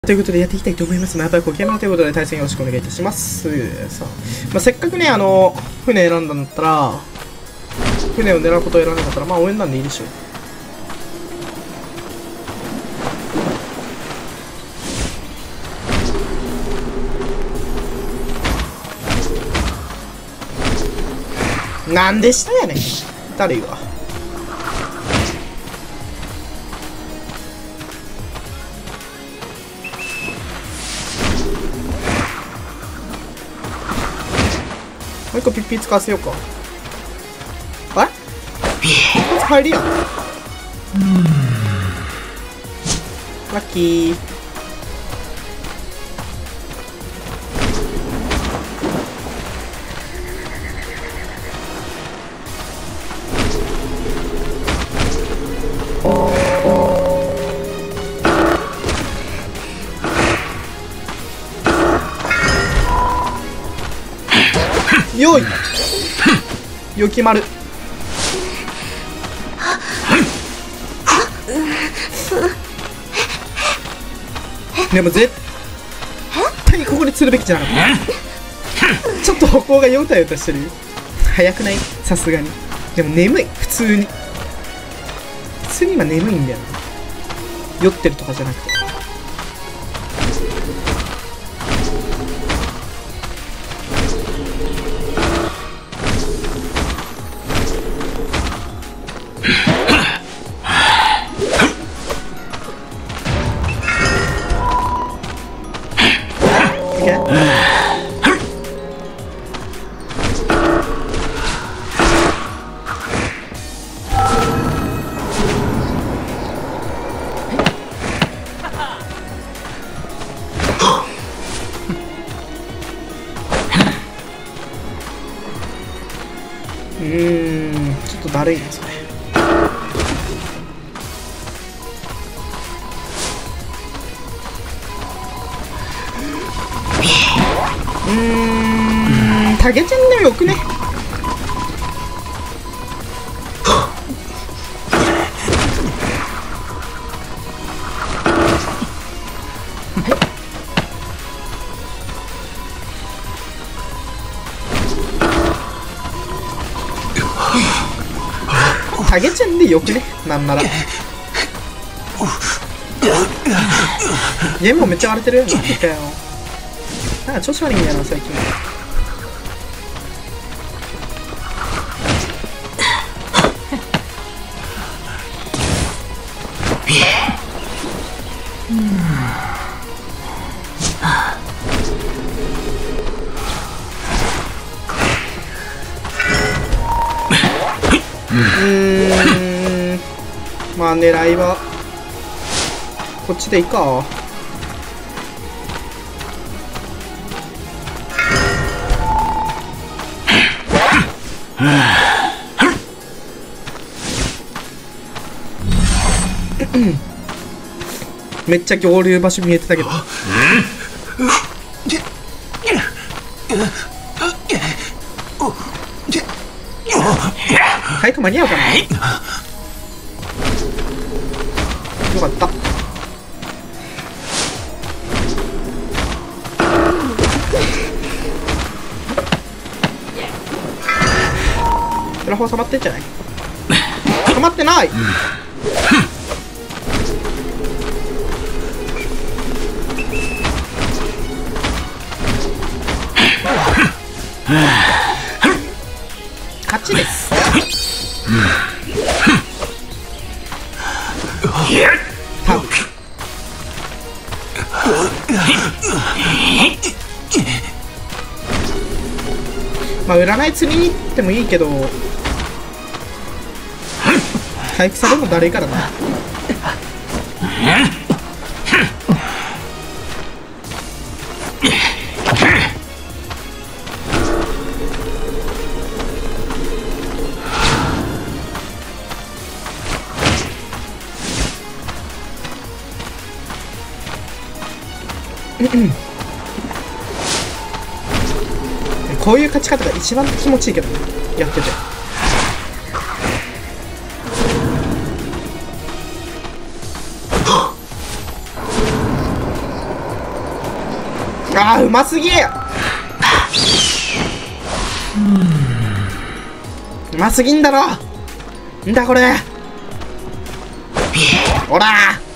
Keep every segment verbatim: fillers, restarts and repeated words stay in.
ということでやっていきたいと思います。まあ、やっぱりこうゲームということで対戦よろしくお願いいたします。さあ、まあ、せっかくね、あの、船選んだんだったら、船を狙うことを選んだんだったら、まあ応援なんでいいでしょう。なんで下やねん。誰言うわ。もう一個ピッピー使わせようか。あれピッピー入りやん。ラッキー。よいよ決まる。でも絶対にここに釣るべきじゃなかった。ちょっと歩行がよたよたしてるよ。早くない？さすがに。でも眠い。普通に普通に今眠いんだよな。酔ってるとかじゃなくて。うーん、ちょっとだるいなそれ。うーん、タゲちゃんでもよくね。タゲちゃんでよくね、なんなら。ゲームもめっちゃ荒れてる。なんかよ。なんか調子悪いんだよな、最近。うーん、まあ狙いはこっちでいいか。めっちゃ合流場所見えてたけど。回復間に合うかな。よかった。テラフォー溜まってんじゃない？溜まってない。勝ちです。多分まあ占い釣りに行ってもいいけど回復されるのだるいからな。こういう勝ち方が一番気持ちいいけどね、やってて。 あーうますぎ、うますぎんだろ。んだこれ、ほら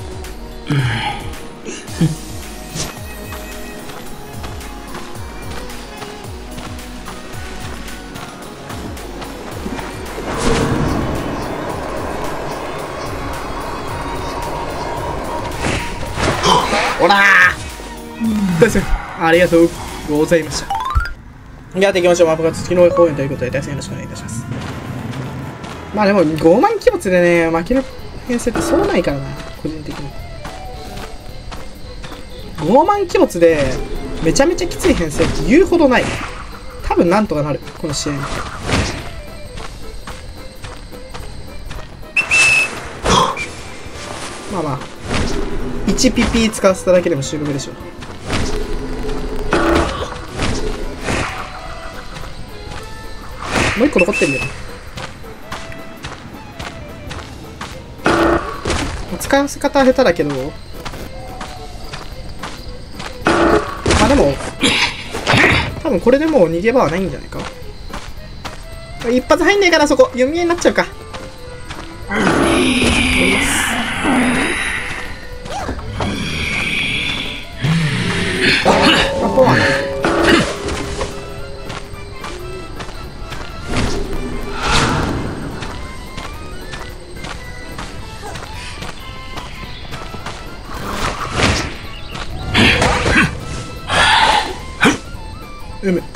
ほらー、大ありがとうございました。やっていきましょう。マップが月の公演ということで、大変よろしくお願いいたします。まあでも、ごまん鬼没でね、負ける編成ってそうないからな、個人的に。ごまん鬼没で、めちゃめちゃきつい編成って言うほどない。多分なんとかなる、この試合に。まあまあ、いちピーピー 使わせただけでも収穫でしょう。もう一個残ってるよ。使わせ方は下手だけど、まあでも多分これでもう逃げ場はないんじゃないか。一発入んねえから、そこ読み合いになっちゃうか。あとはうむ。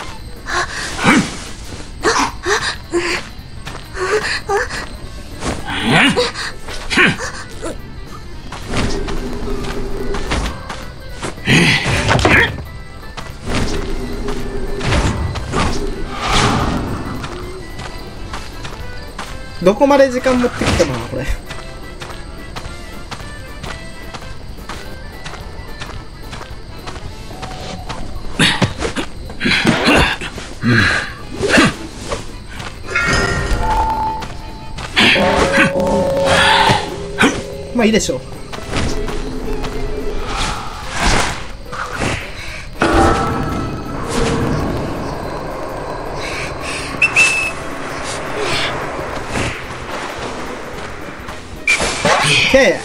どこまで時間持ってきたのかなこれ。まあいいでしょう。OK。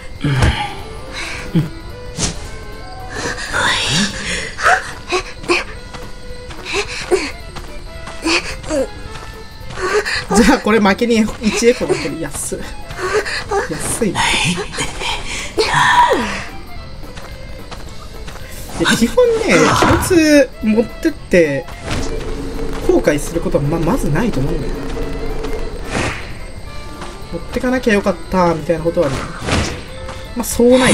じゃあこれ負けにいちエコだけど安い安い。基本ね、一つ持ってって後悔することは ま, まずないと思うんだよ。持ってかなきゃよかったみたいなことはね、まあそうない。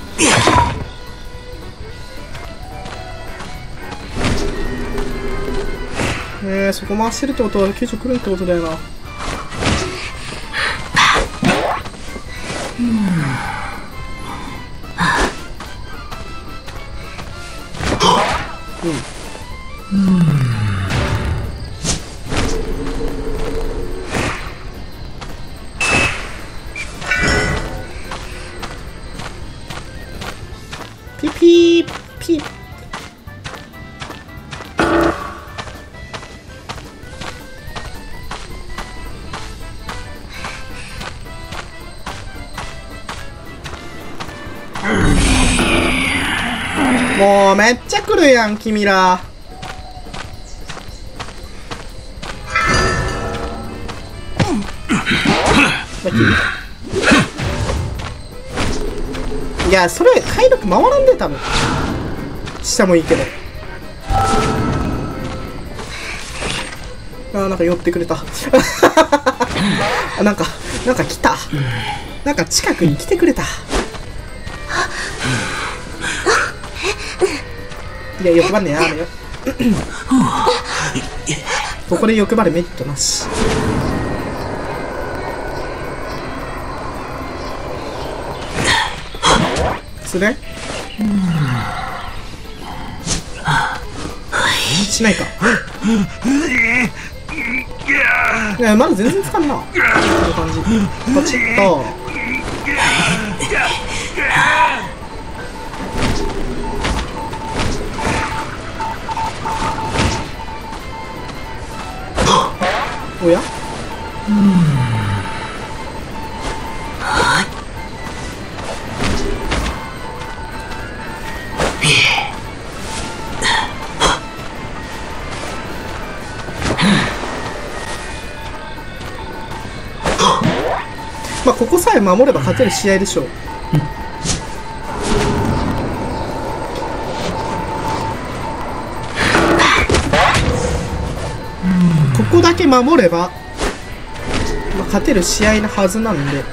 えー、そこ回してるってことは救助来るってことだよな。うん、ピピーピー。もうめっちゃ来るやん君ら。いやそれ体力回らんで多分。下もいいけど。あーなんか寄ってくれた。あなんかなんか来た。なんか近くに来てくれた。いや欲張んねやめよ。ここで欲張るメリットなし。それしないか。いやまだ全然使うな。こういう感じポチッと。 おや、まあここさえ守れば勝てる試合でしょう。ここだけ守れば、まあ、勝てる試合なはずなんで、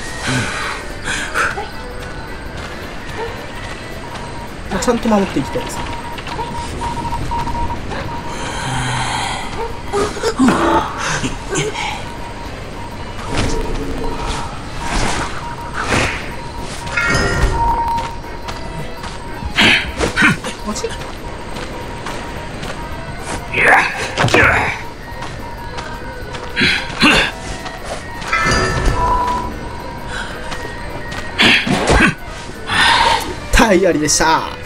まあ、ちゃんと守っていきたいです。体ありでした。